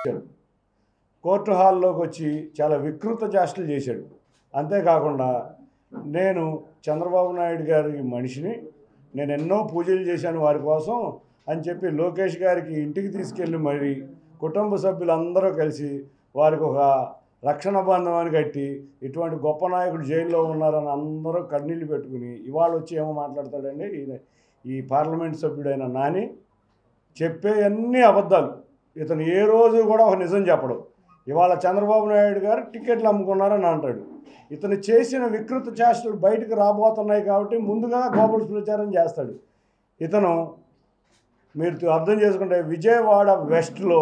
Court హాల్లోకి వచ్చి చాలా వికృత చేష్టలు చేశాడు. అంతేకాకుండా నేను చంద్రబాబు నాయుడు గారి మనిషిని, నేను ఎన్నో పూజలు చేశాను వారి కోసం అని చెప్పి లోకేష్ గారికి ఇంటికి తీసుకెళ్ళి మరి కుటుంబ సభ్యులందరూ కలిసి వారికి ఒక రక్షణ బంధం కట్టి ఇటువంటి గొప్ప నాయకుడు జైల్లో ఉన్నారని అందరూ కన్నీళ్ళు పెట్టుకుని ఇవాళ వచ్చి ఏమో మాట్లాడతాడండి ఈ పార్లమెంట్ సభ్యుడైన నాని. చెప్పే అన్ని అబద్ధాలు. ఇతను ఏ రోజు కూడా ఒక నిజం చెప్పడు. ఇవాళ చంద్రబాబు నాయుడు గారు టికెట్లు అమ్ముకున్నారని అంటాడు. ఇతను చేసిన వికృత చేష్టలు బయటకు రాబోతున్నాయి కాబట్టి ముందుగా గోబల్స్ ప్రచారం చేస్తాడు. ఇతను మీరు అర్థం చేసుకుంటే విజయవాడ వెస్ట్లో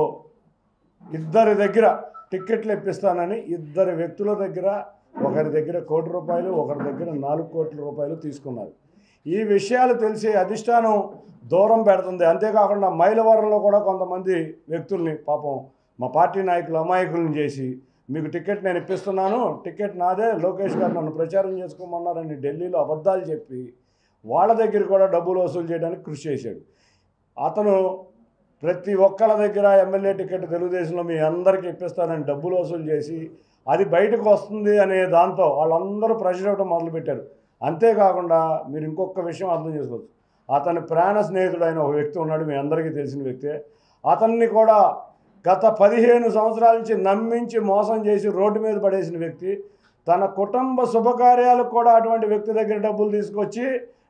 ఇద్దరి దగ్గర టిక్కెట్లు ఇప్పిస్తానని ఇద్దరు వ్యక్తుల దగ్గర, ఒకరి దగ్గర ₹1 కోటి, ఒకరి దగ్గర ₹4 కోట్ల తీసుకున్నారు. ఈ విషయాలు తెలిసి అధిష్టానం దూరం పెడుతుంది. అంతేకాకుండా మైలవరంలో కూడా కొంతమంది వ్యక్తుల్ని పాపం మా పార్టీ నాయకులు అమాయకులను చేసి మీకు టికెట్ నేను ఇప్పిస్తున్నాను, టికెట్ నాదే, లోకేష్ గారు నన్ను ప్రచారం చేసుకోమన్నారని ఢిల్లీలో అబద్ధాలు చెప్పి వాళ్ళ దగ్గర కూడా డబ్బులు వసూలు చేయడానికి కృషి చేశాడు. అతను ప్రతి ఒక్కళ్ళ దగ్గర ఎమ్మెల్యే టికెట్ తెలుగుదేశంలో మీ అందరికీ ఇప్పిస్తానని డబ్బులు వసూలు చేసి అది బయటకు వస్తుంది అనే దాంతో వాళ్ళందరూ ప్రెషర్ అవ్వడం మొదలుపెట్టారు. అంతేకాకుండా మీరు ఇంకొక విషయం అర్థం చేసుకోవచ్చు. అతని ప్రాణ స్నేహితుడైన ఒక వ్యక్తి ఉన్నాడు, మీ అందరికీ తెలిసిన వ్యక్తే. అతన్ని కూడా గత 15 సంవత్సరాల నుంచి నమ్మించి మోసం చేసి రోడ్డు మీద పడేసిన వ్యక్తి. తన కుటుంబ శుభకార్యాలకు కూడా అటువంటి వ్యక్తి దగ్గర డబ్బులు తీసుకొచ్చి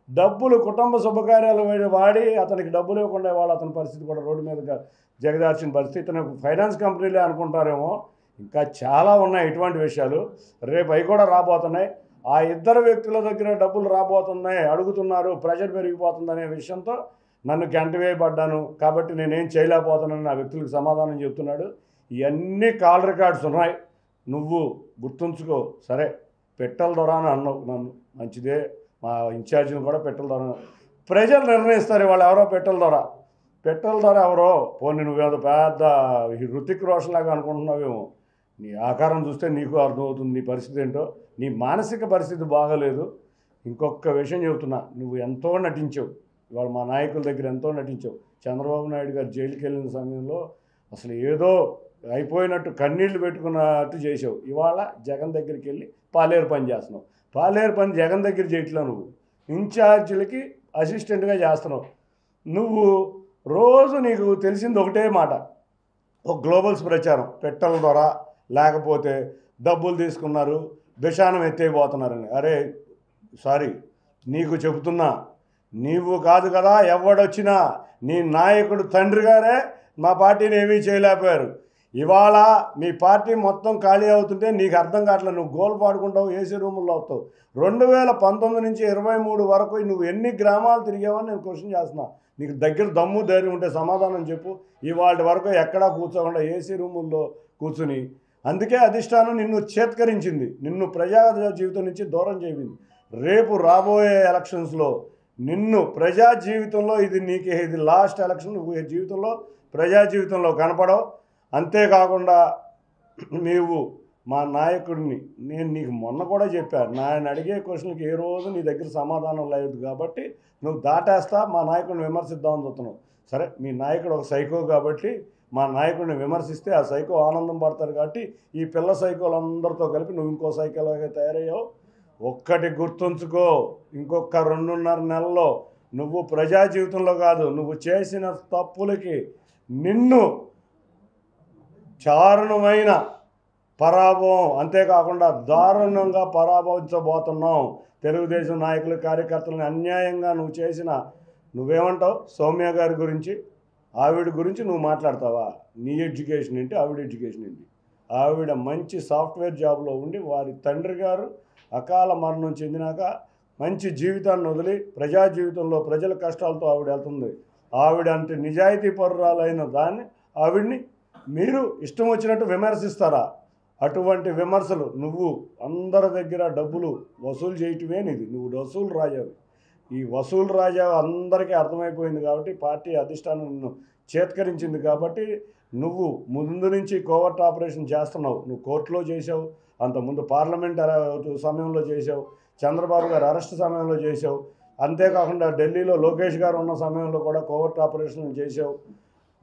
కుటుంబ శుభకార్యాలు వాడి అతనికి డబ్బులు ఇవ్వకుండా వాళ్ళు అతని పరిస్థితి కూడా రోడ్డు మీద జగదార్చిన పరిస్థితి. ఇతను ఫైనాన్స్ కంపెనీలే అనుకుంటారేమో, ఇంకా చాలా ఉన్నాయి ఇటువంటి విషయాలు. రేపు అవి కూడా రాబోతున్నాయి. ఆ ఇద్దరు వ్యక్తుల దగ్గర డబ్బులు రాబోతున్నాయి, అడుగుతున్నారు, ప్రెషర్ పెరిగిపోతుందనే విషయంతో నన్ను గంటవేయబడ్డాను కాబట్టి నేనేం చేయలేకపోతున్నానని ఆ వ్యక్తులకు సమాధానం చెప్తున్నాడు. ఇవన్నీ కాల్ రికార్డ్స్ ఉన్నాయి, నువ్వు గుర్తుంచుకో. సరే పెట్టెల ద్వారా అన్నావు నన్ను, మంచిదే. మా ఇన్ఛార్జిని కూడా పెట్టెల ద్వారా ప్రజలు నిర్ణయిస్తారు. వాళ్ళు ఎవరో పెట్టెల ద్వారా ఎవరో. పోనీ నువ్వేదో పెద్ద హృతిక్ రోషన్ లాగా అనుకుంటున్నావేమో. నీ ఆకారం చూస్తే నీకు అర్థమవుతుంది నీ పరిస్థితి ఏంటో. నీ మానసిక పరిస్థితి బాగలేదు. ఇంకొక విషయం చెబుతున్నా, నువ్వు ఎంతో నటించావు. ఇవాళ మా నాయకుల దగ్గర ఎంతో నటించావు. చంద్రబాబు నాయుడు గారు జైలుకి వెళ్ళిన సమయంలో అసలు ఏదో అయిపోయినట్టు కన్నీళ్లు పెట్టుకున్నట్టు చేసావు. ఇవాళ జగన్ దగ్గరికి వెళ్ళి పాలేరు పని చేస్తున్నావు. పాలేరు పని జగన్ దగ్గర చేయట్లా, నువ్వు ఇన్ఛార్జీలకి అసిస్టెంట్గా చేస్తున్నావు. నువ్వు రోజు నీకు తెలిసింది ఒకటే మాట, ఒక గ్లోబల్స్ ప్రచారం, పెట్టెల ద్వారా లేకపోతే డబ్బులు తీసుకున్నారు, భిషానం ఎత్తైపోతున్నారని. అరే సారీ, నీకు చెబుతున్నా, నీవు కాదు కదా ఎవడొచ్చినా నీ నాయకుడు తండ్రి గారే మా పార్టీని ఏమీ చేయలేకపోయారు. ఇవాళ మీ పార్టీ మొత్తం ఖాళీ అవుతుంటే నీకు అర్థం కావట్లేదు. నువ్వు గోల్ పాడుకుంటావు, ఏసీ రూముల్లో అవుతావు. 2019 నుంచి 23 వరకు నువ్వు ఎన్ని గ్రామాలు తిరిగావని నేను క్వశ్చన్ చేస్తున్నా. నీకు దగ్గర దమ్ము ధైర్యం ఉంటే సమాధానం చెప్పు. ఇవాళ వరకు ఎక్కడా కూర్చోకుండా ఏసీ రూముల్లో కూర్చుని, అందుకే అధిష్టానం నిన్ను చేత్కరించింది, నిన్ను ప్రజా జీవితం నుంచి దూరం చేయింది. రేపు రాబోయే ఎలక్షన్స్లో నిన్ను ప్రజా జీవితంలో ఇది లాస్ట్ ఎలక్షన్, నువ్వు జీవితంలో ప్రజా జీవితంలో కనపడవు. అంతేకాకుండా నీవు మా నాయకుడిని, నేను నీకు మొన్న కూడా చెప్పాను, నేను అడిగే క్వశ్చన్కి ఏ రోజు నీ దగ్గర సమాధానం లేదు కాబట్టి నువ్వు దాటేస్తా మా నాయకుడిని విమర్శిద్దామని చూస్తున్నావు. సరే, మీ నాయకుడు ఒక సైకో కాబట్టి మా నాయకుడిని విమర్శిస్తే ఆ సైకో ఆనందం పడతారు కాబట్టి ఈ పిల్ల సైకోలందరితో కలిపి నువ్వు ఇంకో సైకోలాగా తయారయ్యావు. ఒక్కటి గుర్తుంచుకో, ఇంకొక 2.5 నెలల్లో నువ్వు ప్రజా జీవితంలో కాదు, నువ్వు చేసిన తప్పులకి నిన్ను చారుణమైన పరాభవం, అంతేకాకుండా దారుణంగా పరాభవించబోతున్నాం. తెలుగుదేశం నాయకులు కార్యకర్తలను అన్యాయంగా నువ్వు చేసిన, నువ్వేమంటావు సౌమ్య గారి గురించి, ఆవిడ గురించి నువ్వు మాట్లాడతావా? నీ ఎడ్యుకేషన్ ఏంటి, ఆవిడ ఎడ్యుకేషన్ ఏంటి? ఆవిడ మంచి సాఫ్ట్వేర్ జాబ్లో ఉండి వారి తండ్రి గారు అకాల మరణం చెందినాక మంచి జీవితాన్ని వదిలి ప్రజా జీవితంలో ప్రజల కష్టాలతో ఆవిడ వెళ్తుంది. ఆవిడ అంటే నిజాయితీ పరురాలైన ఆవిడ్ని మీరు ఇష్టం వచ్చినట్టు విమర్శిస్తారా? అటువంటి విమర్శలు, నువ్వు అందరి దగ్గర డబ్బులు వసూలు చేయటమే నీది, నువ్వు వసూలు రాజావు. ఈ వసూలు రాజా అందరికీ అర్థమైపోయింది కాబట్టి పార్టీ అధిష్టానం నిన్ను చేత్కరించింది కాబట్టి నువ్వు ముందు నుంచి కోవర్ట్ ఆపరేషన్ చేస్తున్నావు. నువ్వు కోర్టులో చేసావు, అంతకుముందు పార్లమెంట్ సమయంలో చేసావు, చంద్రబాబు గారు అరెస్ట్ సమయంలో చేసావు, అంతేకాకుండా ఢిల్లీలో లోకేష్ గారు ఉన్న సమయంలో కూడా కోవర్ట్ ఆపరేషన్ చేసావు.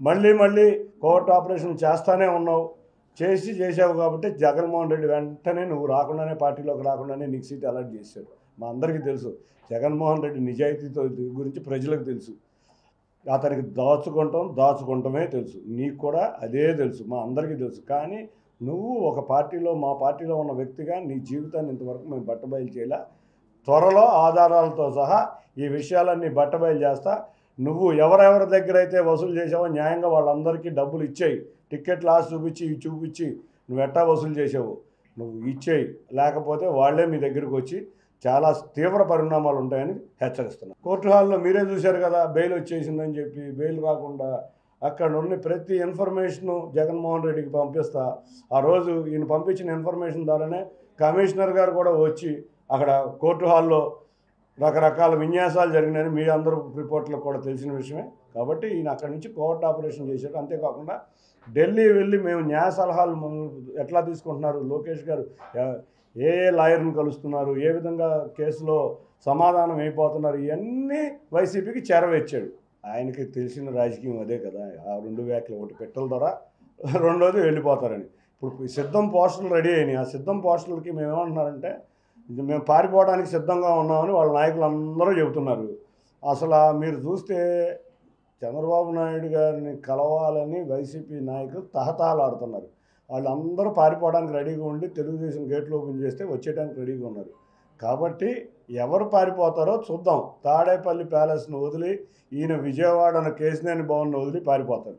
మళ్ళీ మళ్ళీ కోర్టు ఆపరేషన్ చేస్తానే ఉన్నావు, చేసావు కాబట్టి జగన్మోహన్ రెడ్డి వెంటనే నువ్వు రాకుండానే, పార్టీలోకి రాకుండానే నీకు సీట్ అలాట్ చేశాడు. మా అందరికీ తెలుసు జగన్మోహన్ రెడ్డి నిజాయితీతో గురించి ప్రజలకు తెలుసు. అతనికి దాచుకుంటమే తెలుసు, నీకు కూడా అదే తెలుసు, మా అందరికీ తెలుసు. కానీ నువ్వు ఒక పార్టీలో, మా పార్టీలో ఉన్న వ్యక్తిగా నీ జీవితాన్ని ఇంతవరకు మేము బట్టబయలు చేయాల. త్వరలో ఆధారాలతో సహా ఈ విషయాలన్నీ బట్టబయలు చేస్తా. నువ్వు ఎవరెవరి దగ్గర అయితే వసూలు చేసావో న్యాయంగా వాళ్ళందరికీ డబ్బులు ఇచ్చేయి. టికెట్ లాస్ చూపించి నువ్వు ఎట్టా వసూలు చేసావు నువ్వు ఇచ్చేయి, లేకపోతే వాళ్ళే మీ దగ్గరికి వచ్చి చాలా తీవ్ర పరిణామాలు ఉంటాయని హెచ్చరిస్తున్నాను. కోర్టు హాల్లో మీరే చూశారు కదా, బెయిల్ వచ్చేసిందని చెప్పి బెయిల్ రాకుండా అక్కడ ఉన్న ప్రతి ఇన్ఫర్మేషను జగన్మోహన్ రెడ్డికి పంపిస్తా. ఆ రోజు ఈయన పంపించిన ఇన్ఫర్మేషన్ ద్వారానే కమిషనర్ గారు కూడా వచ్చి అక్కడ కోర్టు హాల్లో రకరకాల విన్యాసాలు జరిగినాయని మీ అందరూ రిపోర్ట్లకు కూడా తెలిసిన విషయమే. కాబట్టి ఈయన అక్కడి నుంచి కోర్టు ఆపరేషన్ చేశారు. అంతేకాకుండా ఢిల్లీ వెళ్ళి మేము న్యాయ సలహాలు ఎట్లా తీసుకుంటున్నారు, లోకేష్ గారు ఏ లాయర్ని కలుస్తున్నారు, ఏ విధంగా కేసులో సమాధానం అయిపోతున్నారు, ఇవన్నీ వైసీపీకి చేరవేచ్చాడు. ఆయనకి తెలిసిన రాజకీయం అదే కదా, ఆ రెండు వ్యాఖ్యలు, ఒకటి పెట్టెల ద్వారా, రెండోది వెళ్ళిపోతారని. ఇప్పుడు సిద్ధం పోస్టర్లు రెడీ అయినాయి. ఆ సిద్ధం పోస్టర్లకి మేము ఏమంటున్నారంటే మేము పారిపోవడానికి సిద్ధంగా ఉన్నామని వాళ్ళ నాయకులు అందరూ చెబుతున్నారు. అసలు మీరు చూస్తే చంద్రబాబు నాయుడు గారిని కలవాలని వైసీపీ నాయకులు తహతహలాడుతున్నారు. వాళ్ళందరూ పారిపోవడానికి రెడీగా ఉండి తెలుగుదేశం గేట్లు ఓపెన్ చేస్తే వచ్చేయడానికి రెడీగా ఉన్నారు. కాబట్టి ఎవరు పారిపోతారో చూద్దాం. తాడేపల్లి ప్యాలెస్ను వదిలి ఈయన విజయవాడన కేసినేని భవన్ను వదిలి పారిపోతారు.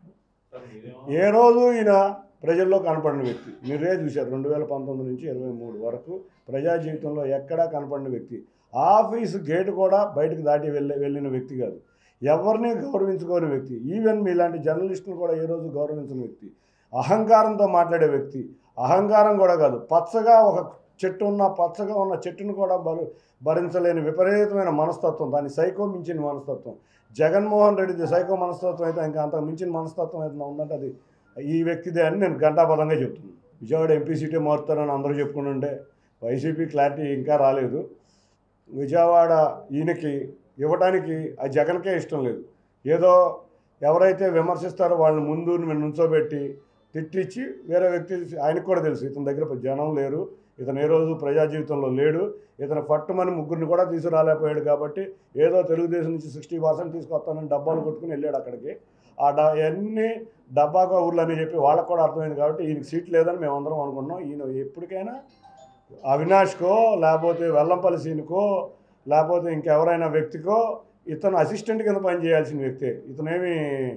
ఏ రోజు ఈయన ప్రజల్లో కనపడిన వ్యక్తి మీరే చూశారు. 2019 నుంచి 23 వరకు ప్రజా జీవితంలో ఎక్కడా కనపడిన వ్యక్తి. ఆఫీసు గేటు కూడా బయటకు దాటి వెళ్ళిన వ్యక్తి కాదు. ఎవరిని గౌరవించుకోని వ్యక్తి. ఈవెన్ మీలాంటి జర్నలిస్టులు కూడా ఏ రోజు గౌరవించిన వ్యక్తి. అహంకారంతో మాట్లాడే వ్యక్తి. అహంకారం కూడా కాదు, పచ్చగా ఒక చెట్టు ఉన్న పచ్చగా ఉన్న చెట్టును కూడా భరించలేని విపరీతమైన మనస్తత్వం, దాని సైకో మించిన మనస్తత్వం. జగన్మోహన్ రెడ్డిది సైకో మనస్తత్వం అయితే ఇంకా అంత మించిన మనస్తత్వం అయితే ఉందంటే అది ఈ వ్యక్తిదే అని నేను ఘంటాపదంగా చెప్తున్నాను. విజయవాడ ఎంపీ సీటే మారుతారని అందరూ చెప్పుకుంటుంటే వైసీపీ క్లారిటీ ఇంకా రాలేదు. విజయవాడ ఈయనకి ఇవ్వడానికి ఆ జగన్కే ఇష్టం లేదు. ఏదో ఎవరైతే విమర్శిస్తారో వాళ్ళని ముందు నుంచోబెట్టి తిట్టించి వేరే వ్యక్తి, ఆయనకు కూడా తెలుసు ఇతని దగ్గర జనం లేరు, ఇతను ఏ రోజు ప్రజా జీవితంలో లేడు, ఇతను పట్టుమని ముగ్గురిని కూడా తీసుకురాలేకపోయాడు. కాబట్టి ఏదో తెలుగుదేశం నుంచి 60% తీసుకొస్తానని డబ్బాలు కొట్టుకుని వెళ్ళాడు అక్కడికి. అన్నీ డబ్బాగా ఊర్లు అని చెప్పి వాళ్ళకు కూడా అర్థమైంది. కాబట్టి ఈయనకి సీట్ లేదని మేమందరం అనుకుంటున్నాం. ఈయన ఎప్పటికైనా అవినాష్కో, లేకపోతే వెల్లంపల్లి సీనుకో, లేకపోతే ఇంకెవరైనా వ్యక్తికో ఇతను అసిస్టెంట్ కింద పనిచేయాల్సిన వ్యక్తే. ఇతనేమి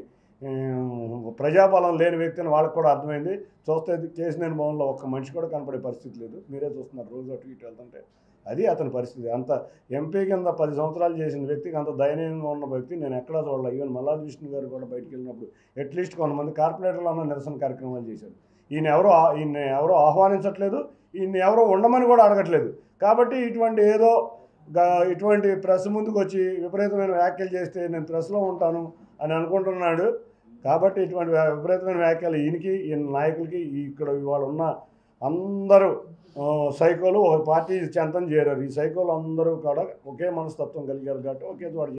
ప్రజాబలం లేని వ్యక్తి అని వాళ్ళకి కూడా అర్థమైంది. చూస్తే కేసినేని భవన్లో ఒక్క మనిషి కూడా కనపడే పరిస్థితి లేదు. మీరే చూస్తున్నారు రోజు అటు ఇటు వెళ్తుంటే. అది అతని పరిస్థితి. అంత ఎంపీ కింద 10 సంవత్సరాలు చేసిన వ్యక్తికి అంత దయనీయంగా ఉన్న వ్యక్తి నేను ఎక్కడా చూడలేదు. ఈవెన్ మల్లాది విష్ణు గారు కూడా బయటకు వెళ్ళినప్పుడు అట్లీస్ట్ కొంతమంది కార్పొరేటర్లు అన్న నిరసన కార్యక్రమాలు చేశారు. ఈయన ఎవరో ఆహ్వానించట్లేదు, ఈయన ఎవరో ఉండమని కూడా అడగట్లేదు. కాబట్టి ఇటువంటి ప్రెస్ ముందుకు వచ్చి విపరీతమైన వ్యాఖ్యలు చేస్తే నేను ప్రెస్లో ఉంటాను అని అనుకుంటున్నాడు. కాబట్టి ఇటువంటి విపరీతమైన వ్యాఖ్యలు ఈయన నాయకులకి ఇక్కడ ఇవాళ ఉన్న అందరూ సైకోలు ఒక పార్టీ చెంతని చేరారు. ఈ సైకోలు అందరూ కూడా ఒకే మనస్తత్వం కలిగారు కాబట్టి ఒకే చోట